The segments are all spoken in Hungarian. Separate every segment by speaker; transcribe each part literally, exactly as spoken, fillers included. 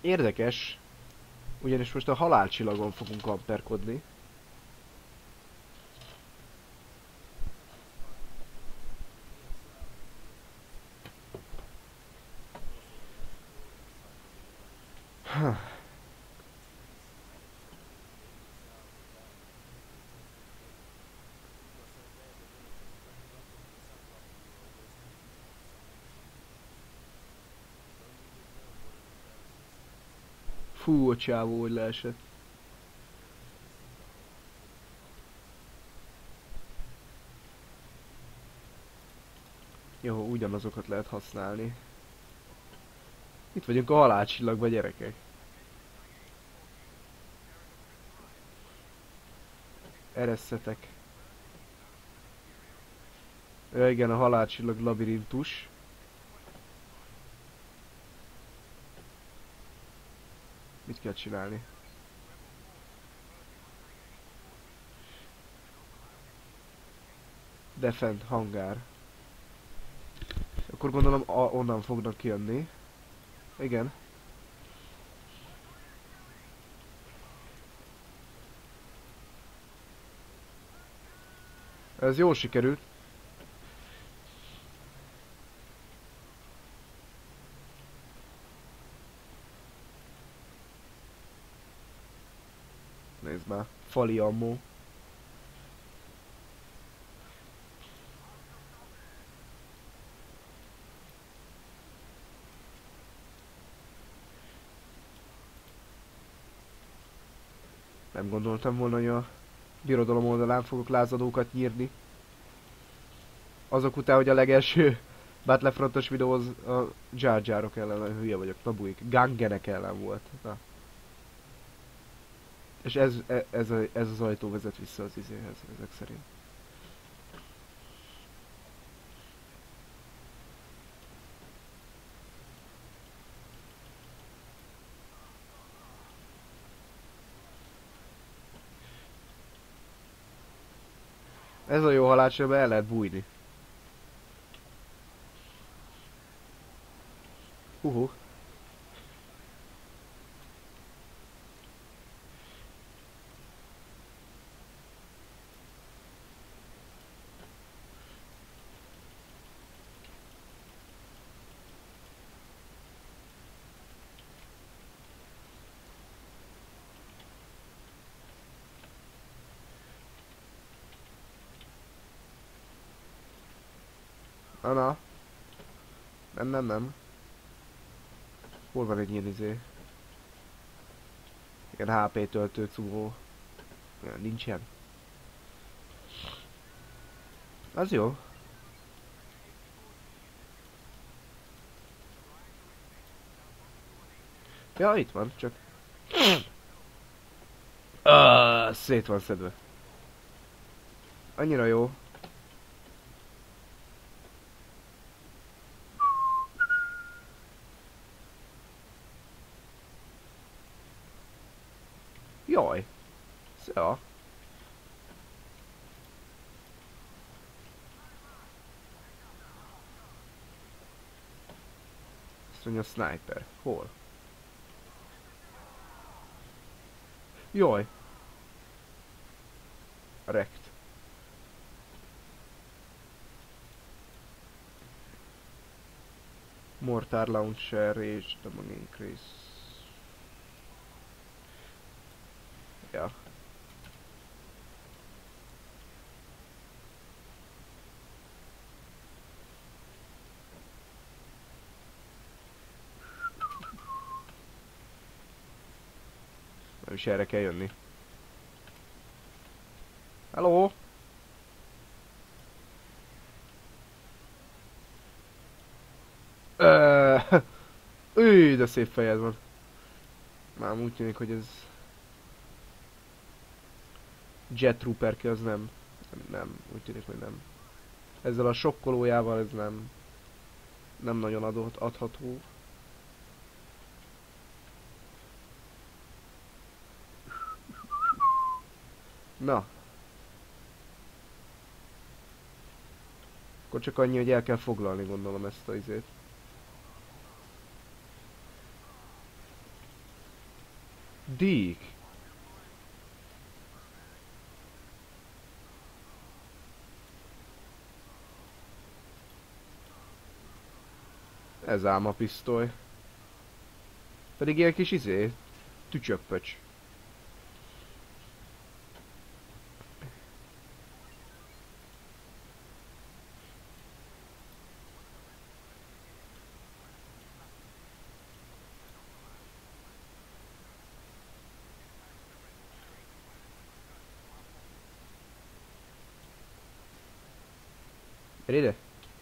Speaker 1: Érdekes, ugyanis most a halálcsillagon fogunk kamperkodni. Fú, a csávó, hogy leesett. Jó, ugyanazokat lehet használni. Itt vagyunk a halálcsillagban, gyerekek. Eresszetek. Ja, igen, a halálcsillag labirintus. Mit kell csinálni? Defend hangár. Akkor gondolom a, onnan fognak jönni. Igen. Ez jól sikerült. Nézd már, fali ammó. Nem gondoltam volna, hogy a birodalom oldalán fogok lázadókat nyírni. Azok után, hogy a legelső Battlefrontos videó az a Jar Jarok ellen, hülye vagyok, Nabuik, Gangenek ellen volt. Na. És ez, ez, a, ez az ajtó vezet vissza az izéhez, ezek szerint. Ez a jó halálcsőben el lehet bújni. Uhu. Na, na. Nem, nem, nem. Hol van egy ilyen izé? Ilyen há pé töltő cuhó. Ja, nincsen. Az jó. Ja, itt van, csak... Ah, szét van szedve. Annyira jó. Jaj. Szia. Azt mondja a sniper. Hol? Jaj. Rekt. Mortar launcher és damage increase. Ja. Nem is erre kell jönni. Hello? Üj, de szép fejed van. Már úgy tűnik, hogy ez... Jet Trooper ki, az nem. nem. Nem, úgy tűnik, hogy nem. Ezzel a sokkolójával ez nem... Nem nagyon adott, adható. Na. Akkor csak annyi, hogy el kell foglalni, gondolom, ezt a izét. Dík. Ez ám a pisztoly. Pedig ilyen kis izé, tücsöppöcs. Gyere ide!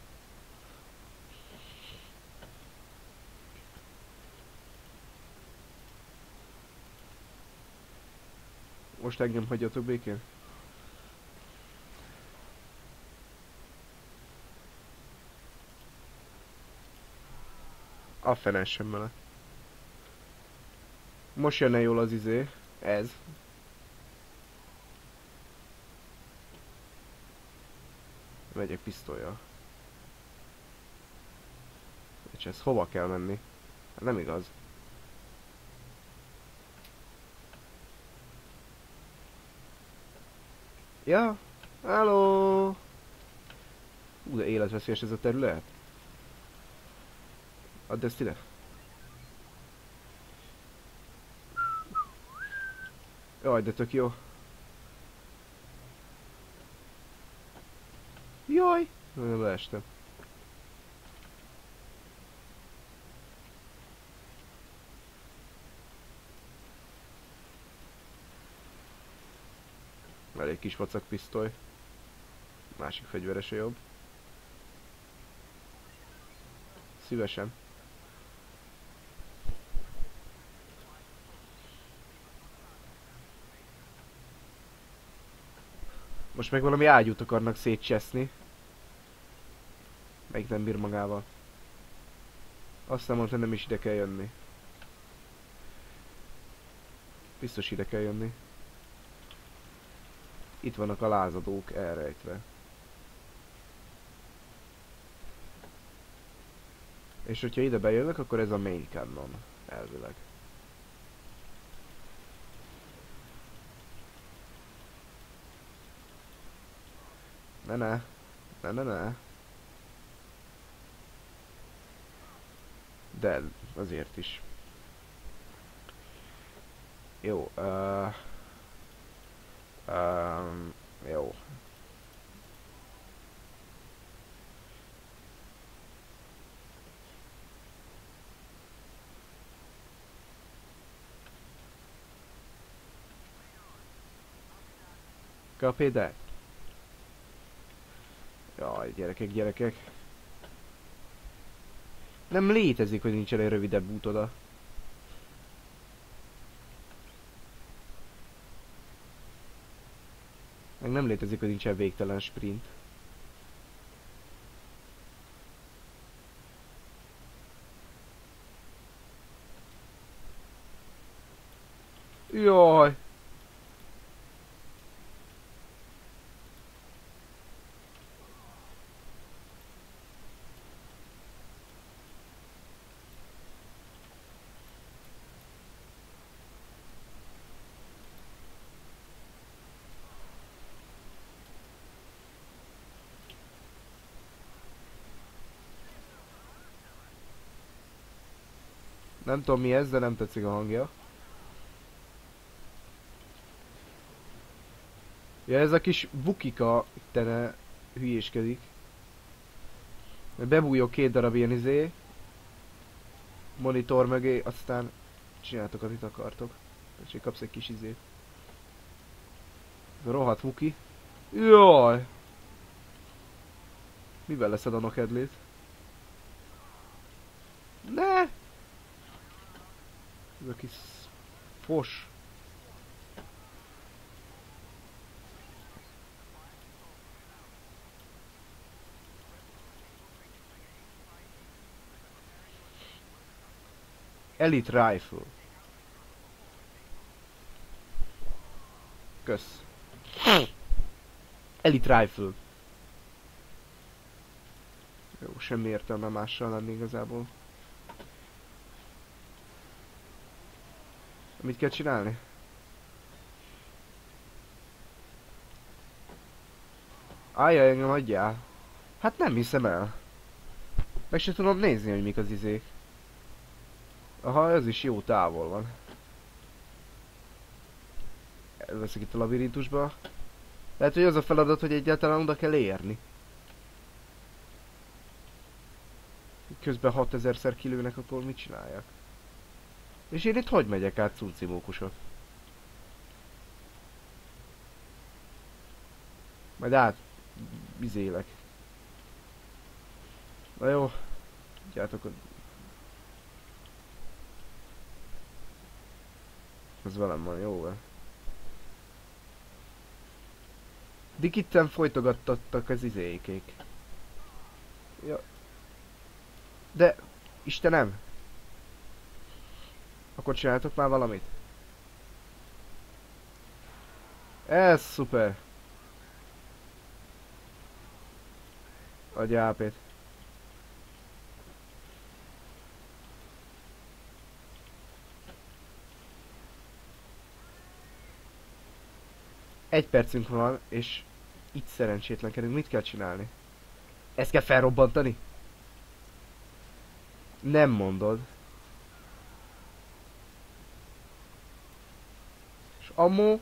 Speaker 1: Most engem hagyjatok békén? A fene sem mele. Most jönne jól az izé. Ez. Megyek pisztollyal. És ez hova kell menni? Hát nem igaz. Ja, halló! Ú, de életveszélyes ez a terület. Add ezt ide. Jaj, de tök jó. Jaj! Nem leestem. Elég kis vacak pisztoly. Másik fegyverese jobb. Szívesen. Most meg valami ágyút akarnak szétcseszni. Melyik nem bír magával. Aztán mondta, nem is ide kell jönni. Biztos ide kell jönni. Itt vannak a lázadók elrejtve. És hogyha ide bejönnek, akkor ez a main cannon. Elvileg. Ne ne. Ne ne ne. De azért is. Jó. Uh, um, jó. Copy that. Jaj, gyerekek, gyerekek. Nem létezik, hogy nincs egy rövidebb út oda. Meg nem létezik, hogy nincsen végtelen sprint. Jaj! Nem tudom mi ez, de nem tetszik a hangja. Ja, ez a kis bukika ittene hülyéskedik. Bebújok két darab ilyen izé. Monitor mögé, aztán csináltok, amit akartok. És így kapsz egy kis izét. Ez a rohadt muki. Jaj! Mivel leszed a nokedlét? Ne! Ez a kis fos. Elite Rifle. Kösz. Elite Rifle. Jó, semmi értelme mással lenni igazából. Mit kell csinálni? Álljaj, engem adjál. Hát nem hiszem el. Meg se tudom nézni, hogy mik az izék. Aha, ez is jó távol van. Elveszek itt a labirintusba. Lehet, hogy az a feladat, hogy egyáltalán oda kell érni. Közben hatezerszer kilőnek, akkor mit csináljak? És én itt hogy megyek át, cuncimókusok? Majd át... bizélek. Na jó. Gyártok, ez velem van, jó van. Dikitten folytogattattak az izékék. Ja. De... Istenem! Akkor csináltok már valamit? Ez szuper! Adj á pét. Egy percünk van, és itt szerencsétlenkedünk. Mit kell csinálni? Ezt kell felrobbantani? Nem mondod. És ammo...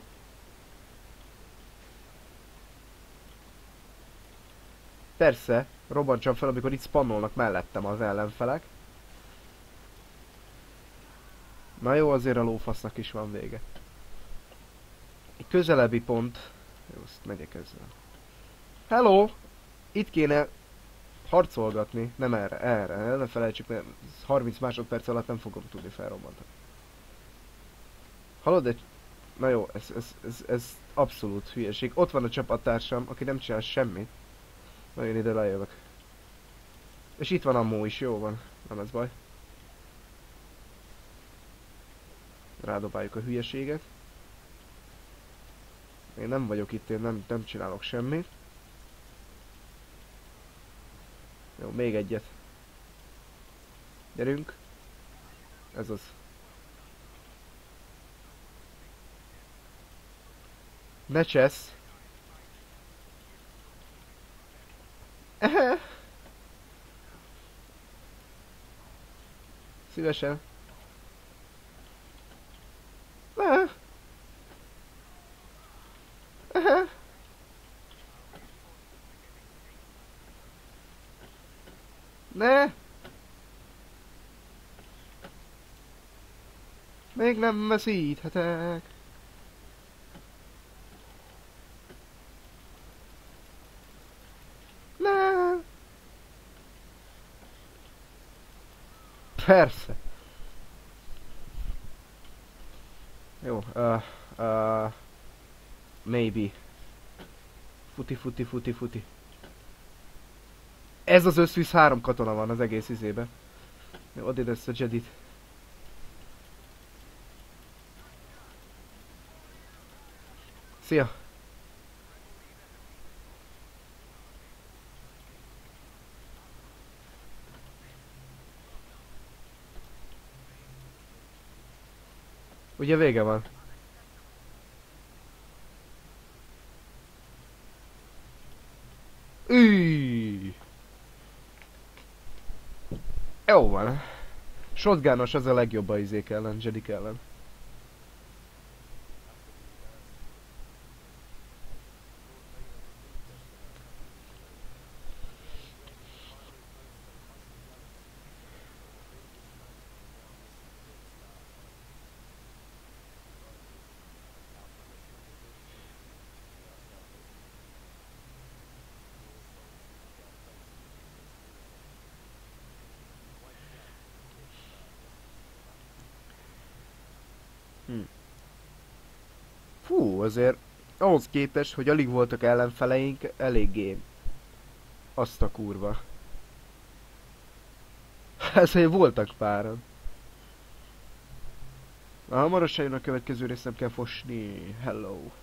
Speaker 1: Persze, robbantsam fel, amikor itt spannolnak mellettem az ellenfelek. Na jó, azért a lófasznak is van vége. Egy közelebbi pont... Jó, azt megyek ezzel. Hello! Itt kéne harcolgatni, nem erre, erre, ne felejtsük, mert harminc másodperc alatt nem fogom tudni felrobbantani. Hallod, egy... Na jó, ez, ez, ez, ez abszolút hülyeség. Ott van a csapattársam, aki nem csinál semmit. Na én ide lejövök. És itt van ammó is, jó van. Nem ez baj. Rádobáljuk a hülyeséget. Én nem vagyok itt, én nem, nem csinálok semmit. Jó, még egyet. Gyerünk. Ez az. Ne csesz. Ehe. Szívesen. Ehe. Ehe. Ne. Még nem veszíthetek. Ne. Persze. Jó, uh, uh, maybe. Futi, futi, futi, futi. Ez az összvisz három katona van az egész izébe. Jó, add ide ezt a Jedit. Szia! Ugye vége van? Üj! Jó van. Shotgunos az a legjobb a izék ellen, Jedik ellen. Hm. Fú, azért ahhoz képest, hogy alig voltak ellenfeleink, eléggé azt a kurva. Ezért voltak páran. Na, hamarosan jön a következő rész, nem kell fosni. Hello.